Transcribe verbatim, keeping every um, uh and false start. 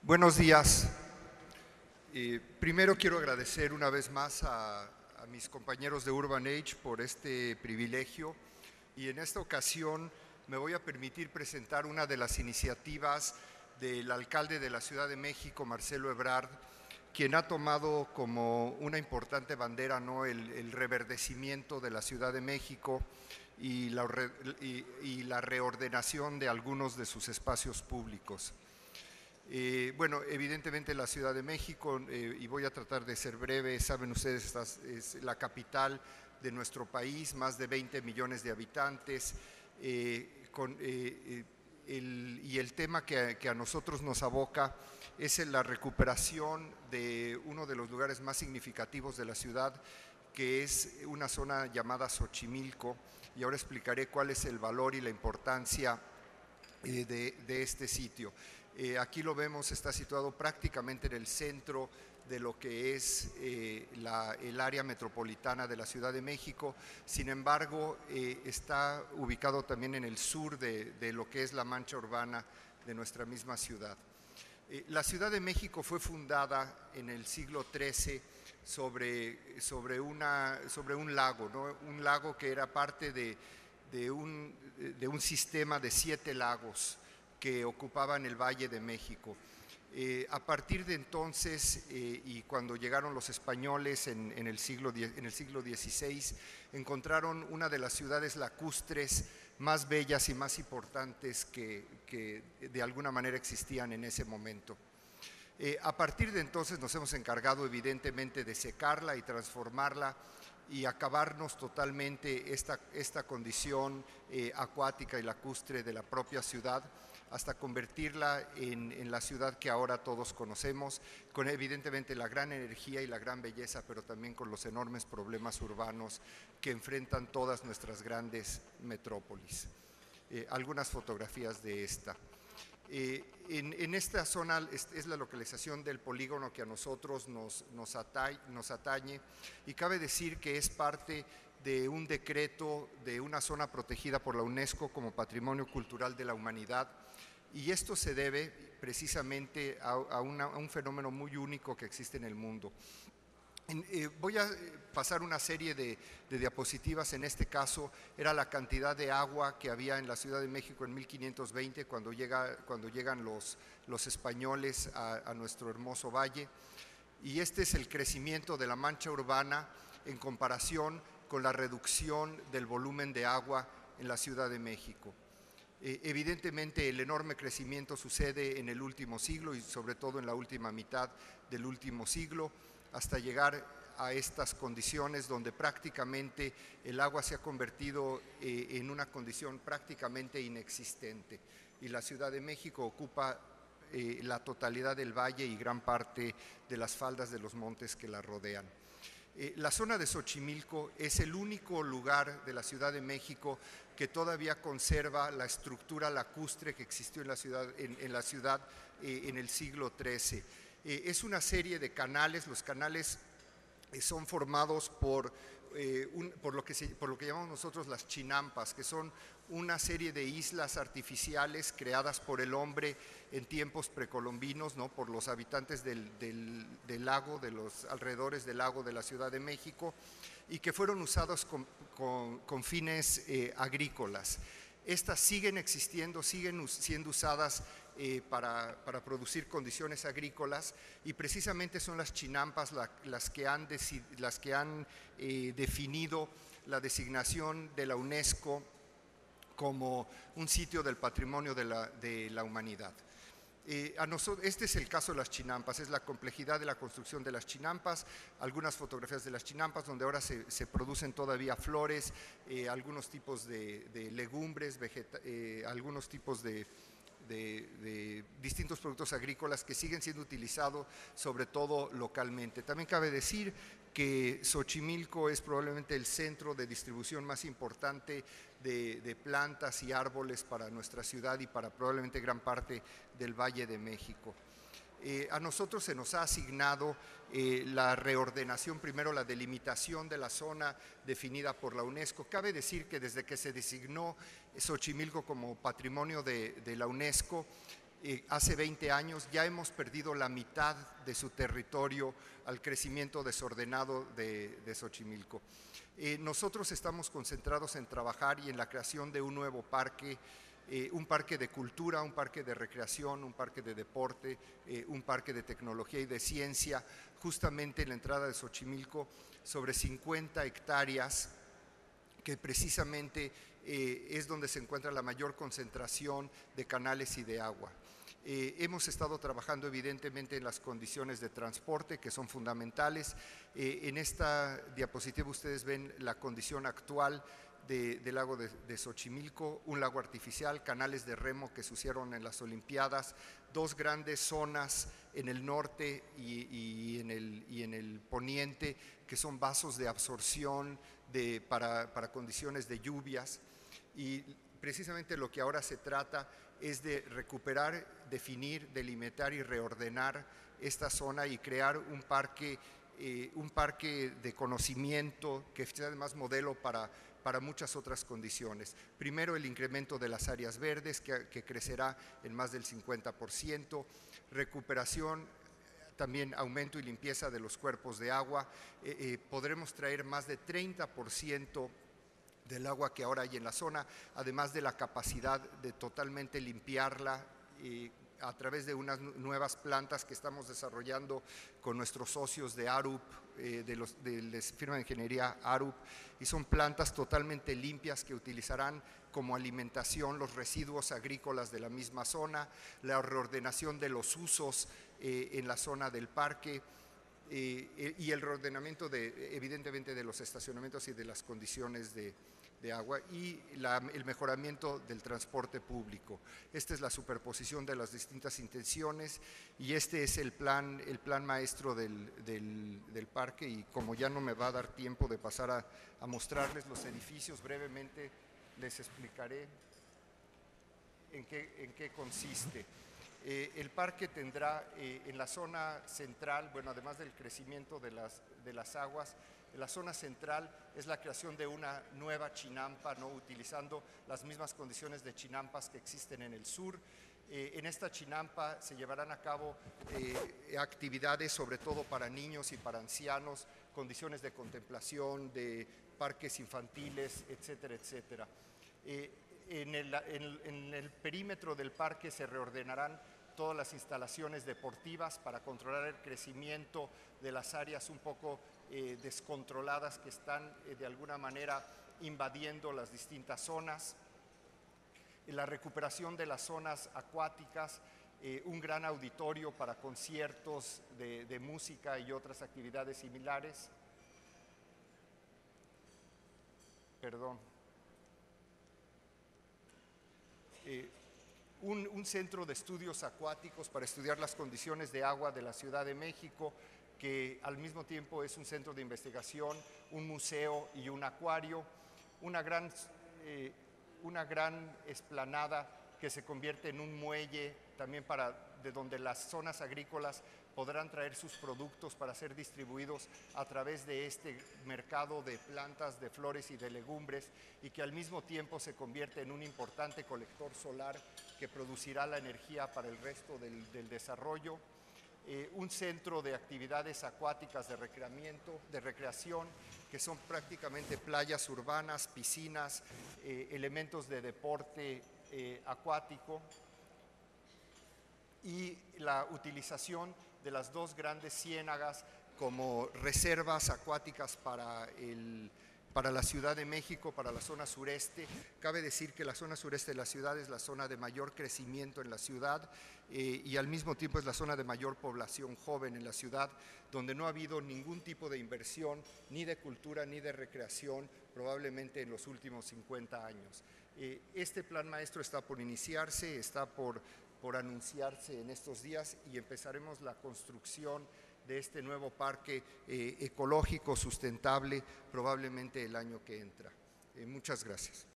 Buenos días. Eh, primero quiero agradecer una vez más a, a mis compañeros de Urban Age por este privilegio, y en esta ocasión me voy a permitir presentar una de las iniciativas del alcalde de la Ciudad de México, Marcelo Ebrard, quien ha tomado como una importante bandera, ¿no?, el, el reverdecimiento de la Ciudad de México y la, y, y la reordenación de algunos de sus espacios públicos. Eh, bueno, evidentemente la Ciudad de México, eh, y voy a tratar de ser breve, saben ustedes, esta es la capital de nuestro país, más de veinte millones de habitantes, eh, con, eh, el, y el tema que, que a nosotros nos aboca es la recuperación de uno de los lugares más significativos de la ciudad, que es una zona llamada Xochimilco, y ahora explicaré cuál es el valor y la importancia eh, de, de este sitio. Eh, aquí lo vemos, está situado prácticamente en el centro de lo que es eh, la, el área metropolitana de la Ciudad de México. Sin embargo, eh, está ubicado también en el sur de, de lo que es la mancha urbana de nuestra misma ciudad. Eh, la Ciudad de México fue fundada en el siglo trece sobre, sobre, una, sobre un lago, ¿no? Un lago que era parte de, de, un, de un sistema de siete lagos que ocupaban el Valle de México. Eh, a partir de entonces, eh, y cuando llegaron los españoles en, en, el siglo, en el siglo dieciséis, encontraron una de las ciudades lacustres más bellas y más importantes que, que de alguna manera existían en ese momento. Eh, a partir de entonces nos hemos encargado evidentemente de secarla y transformarla y acabarnos totalmente esta, esta condición eh, acuática y lacustre de la propia ciudad, hasta convertirla en, en la ciudad que ahora todos conocemos, con evidentemente la gran energía y la gran belleza, pero también con los enormes problemas urbanos que enfrentan todas nuestras grandes metrópolis. Eh, algunas fotografías de esta. Eh, en, en esta zona es, es la localización del polígono que a nosotros nos, nos, atañe, nos atañe, y cabe decir que es parte de un decreto de una zona protegida por la UNESCO como Patrimonio Cultural de la Humanidad, y esto se debe precisamente a, a, una, a un fenómeno muy único que existe en el mundo. En, eh, voy a pasar una serie de, de diapositivas. En este caso era la cantidad de agua que había en la Ciudad de México en mil quinientos veinte, cuando, llega, cuando llegan los, los españoles a, a nuestro hermoso valle, y este es el crecimiento de la mancha urbana en comparación con la reducción del volumen de agua en la Ciudad de México. Eh, evidentemente el enorme crecimiento sucede en el último siglo y sobre todo en la última mitad del último siglo, hasta llegar a estas condiciones donde prácticamente el agua se ha convertido eh, en una condición prácticamente inexistente, y la Ciudad de México ocupa eh, la totalidad del valle y gran parte de las faldas de los montes que la rodean. Eh, la zona de Xochimilco es el único lugar de la Ciudad de México que todavía conserva la estructura lacustre que existió en la ciudad en, en, la ciudad, eh, en el siglo trece. Eh, es una serie de canales. Los canales eh, son formados por, eh, un, por, lo que se, por lo que llamamos nosotros las chinampas, que son una serie de islas artificiales creadas por el hombre en tiempos precolombinos, ¿no?, por los habitantes del, del, del lago, de los alrededores del lago de la Ciudad de México, y que fueron usados con, con, con fines eh, agrícolas. Estas siguen existiendo, siguen siendo usadas eh, para, para producir condiciones agrícolas, y precisamente son las chinampas la, las que han, las que han eh, definido la designación de la UNESCO como un sitio del patrimonio de la, de la humanidad. Eh, a nosotros, este es el caso de las chinampas, es la complejidad de la construcción de las chinampas, algunas fotografías de las chinampas donde ahora se, se producen todavía flores, eh, algunos tipos de, de legumbres, vegeta, eh, algunos tipos de, de, de distintos productos agrícolas que siguen siendo utilizados sobre todo localmente. También cabe decir que Xochimilco es probablemente el centro de distribución más importante de, de plantas y árboles para nuestra ciudad y para probablemente gran parte del Valle de México. Eh, a nosotros se nos ha asignado eh, la reordenación, primero la delimitación de la zona definida por la UNESCO. Cabe decir que desde que se designó Xochimilco como patrimonio de, de la UNESCO, eh, hace veinte años, ya hemos perdido la mitad de su territorio al crecimiento desordenado de, de Xochimilco. Eh, nosotros estamos concentrados en trabajar y en la creación de un nuevo parque, eh, un parque de cultura, un parque de recreación, un parque de deporte, eh, un parque de tecnología y de ciencia, justamente en la entrada de Xochimilco, sobre cincuenta hectáreas, que precisamente eh, es donde se encuentra la mayor concentración de canales y de agua. Eh, hemos estado trabajando evidentemente en las condiciones de transporte, que son fundamentales. Eh, en esta diapositiva ustedes ven la condición actual de, del lago de, de Xochimilco, un lago artificial, canales de remo que se hicieron en las Olimpiadas, dos grandes zonas en el norte y, y, en, el, y en el poniente, que son vasos de absorción de, para, para condiciones de lluvias. Y precisamente lo que ahora se trata es de recuperar, definir, delimitar y reordenar esta zona y crear un parque, eh, un parque de conocimiento que sea además modelo para, para muchas otras condiciones. Primero, el incremento de las áreas verdes, que, que crecerá en más del cincuenta por ciento, recuperación, también aumento y limpieza de los cuerpos de agua. Eh, eh, podremos traer más de treinta por ciento del agua que ahora hay en la zona, además de la capacidad de totalmente limpiarla eh, a través de unas nuevas plantas que estamos desarrollando con nuestros socios de ARUP, eh, de, los, de la firma de ingeniería ARUP, y son plantas totalmente limpias que utilizarán como alimentación los residuos agrícolas de la misma zona, la reordenación de los usos eh, en la zona del parque, eh, y el reordenamiento de, evidentemente de los estacionamientos y de las condiciones de, de agua y la, el mejoramiento del transporte público. Esta es la superposición de las distintas intenciones y este es el plan, el plan maestro del, del, del parque, y como ya no me va a dar tiempo de pasar a, a mostrarles los edificios, brevemente les explicaré en qué, en qué consiste. Eh, el parque tendrá eh, en la zona central, bueno, además del crecimiento de las, de las aguas, en la zona central es la creación de una nueva chinampa, ¿no?, utilizando las mismas condiciones de chinampas que existen en el sur. Eh, en esta chinampa se llevarán a cabo eh, actividades sobre todo para niños y para ancianos, condiciones de contemplación, de parques infantiles, etcétera, etcétera. Eh, en, el, en, en el perímetro del parque se reordenarán todas las instalaciones deportivas para controlar el crecimiento de las áreas un poco eh, descontroladas que están eh, de alguna manera invadiendo las distintas zonas. La recuperación de las zonas acuáticas, eh, un gran auditorio para conciertos de, de música y otras actividades similares. Perdón. Eh, Un, un centro de estudios acuáticos para estudiar las condiciones de agua de la Ciudad de México, que al mismo tiempo es un centro de investigación, un museo y un acuario, una gran, eh, una gran explanada que se convierte en un muelle también para, de donde las zonas agrícolas podrán traer sus productos para ser distribuidos a través de este mercado de plantas, de flores y de legumbres, y que al mismo tiempo se convierte en un importante colector solar que producirá la energía para el resto del, del desarrollo. Eh, un centro de actividades acuáticas de recreamiento, de recreación, que son prácticamente playas urbanas, piscinas, eh, elementos de deporte eh, acuático, y la utilización de las dos grandes ciénagas como reservas acuáticas para, el, para la Ciudad de México, para la zona sureste. Cabe decir que la zona sureste de la ciudad es la zona de mayor crecimiento en la ciudad eh, y al mismo tiempo es la zona de mayor población joven en la ciudad, donde no ha habido ningún tipo de inversión, ni de cultura ni de recreación, probablemente en los últimos cincuenta años. Eh, este plan maestro está por iniciarse, está por por anunciarse en estos días y empezaremos la construcción de este nuevo parque eh, ecológico sustentable probablemente el año que entra. Eh, muchas gracias.